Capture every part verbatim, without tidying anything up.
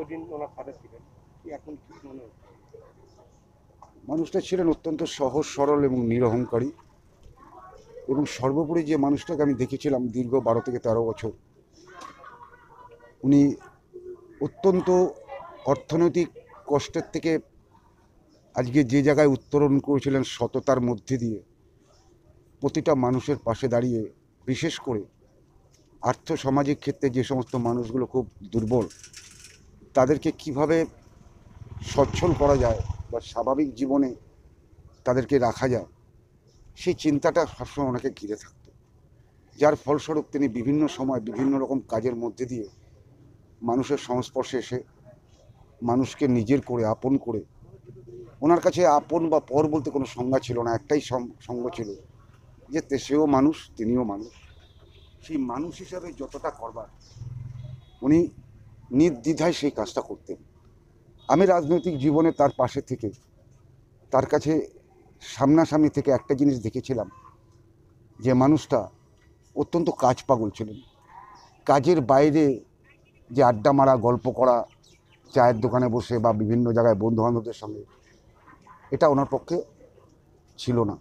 দীর্ঘদিন ওনার সাথে ছিলেন, কি এখন কি মনে হচ্ছে? মানুষটা ছিলেন অত্যন্ত সহজ সরল এবং নিরহংকারী, এবং সর্বোপরি যে মানুষটাকে আমি দেখেছিলাম দীর্ঘ বারো থেকে তেরো বছর, উনি অত্যন্ত অর্থনৈতিক কষ্টের থেকে আজকে যে জায়গায় উত্তরণ করেছিলেন সততার মধ্যে দিয়ে, প্রতিটা মানুষের পাশে দাঁড়িয়ে, বিশেষ করে আর্থসামাজিক ক্ষেত্রে যে সমস্ত মানুষগুলো খুব দুর্বল তাদেরকে কিভাবে সচ্ছল করা যায় বা স্বাভাবিক জীবনে তাদেরকে রাখা যায়, সেই চিন্তাটা সবসময় ওনাকে ঘিরে থাকতো। যার ফলস্বরূপ তিনি বিভিন্ন সময় বিভিন্ন রকম কাজের মধ্যে দিয়ে মানুষের সংস্পর্শে এসে মানুষকে নিজের করে আপন করে, ওনার কাছে আপন বা পর বলতে কোনো সংজ্ঞা ছিল না, একটাই সঙ্গ ছিল যে সেও মানুষ, তিনিও মানুষ। সেই মানুষ হিসাবে যতটা করবার উনি নির্দ্বিধায় সেই কাজটা করতেন। আমি রাজনৈতিক জীবনে তার পাশে থেকে তার কাছে সামনাসামনি থেকে একটা জিনিস দেখেছিলাম, যে মানুষটা অত্যন্ত কাজ পাগল ছিলেন। কাজের বাইরে যে আড্ডা মারা, গল্প করা, চায়ের দোকানে বসে বা বিভিন্ন জায়গায় বন্ধু বান্ধবদের সঙ্গে, এটা ওনার পক্ষে ছিল না।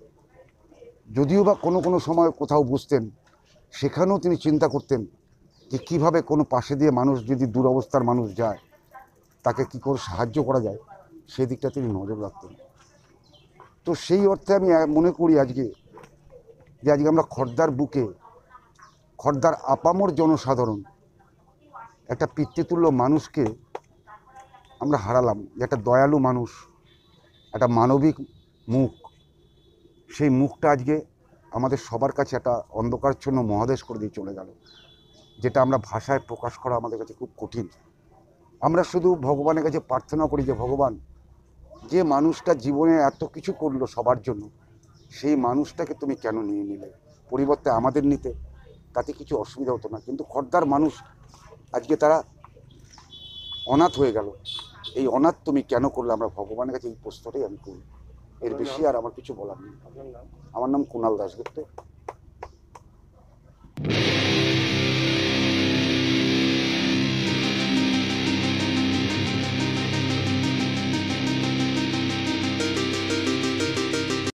যদিও বা কোনো কোনো সময় কোথাও বসতেন, সেখানেও তিনি চিন্তা করতেন যে কীভাবে কোনো পাশে দিয়ে মানুষ যদি দুরবস্থার মানুষ যায় তাকে কী করে সাহায্য করা যায়, সেই দিকটা তিনি নজর রাখতেন। তো সেই অর্থে আমি মনে করি আজকে যে আজকে আমরা খর্দার বুকে, খর্দার আপামর জনসাধারণ একটা পিতৃতুল্য মানুষকে আমরা হারালাম, যে একটা দয়ালু মানুষ, একটা মানবিক মুখ, সেই মুখটা আজকে আমাদের সবার কাছে একটা অন্ধকারচ্ছন্ন মহাদেশ করে দিয়ে চলে গেল, যেটা আমরা ভাষায় প্রকাশ করা আমাদের কাছে খুব কঠিন। আমরা শুধু ভগবানের কাছে প্রার্থনা করি যে ভগবান, যে মানুষটা জীবনে এত কিছু করলো সবার জন্য, সেই মানুষটাকে তুমি কেন নিয়ে নিলে? পরিবর্তে আমাদের নিতে, তাতে কিছু অসুবিধা হতো না। কিন্তু খর্দার মানুষ আজকে তারা অনাথ হয়ে গেল, এই অনাথ তুমি কেন করলে? আমরা ভগবানের কাছে এই প্রশ্নটাই আমি করি, এর বেশি আর আমার কিছু বলার নেই। আমার নাম কুণাল দাশগুপ্ত।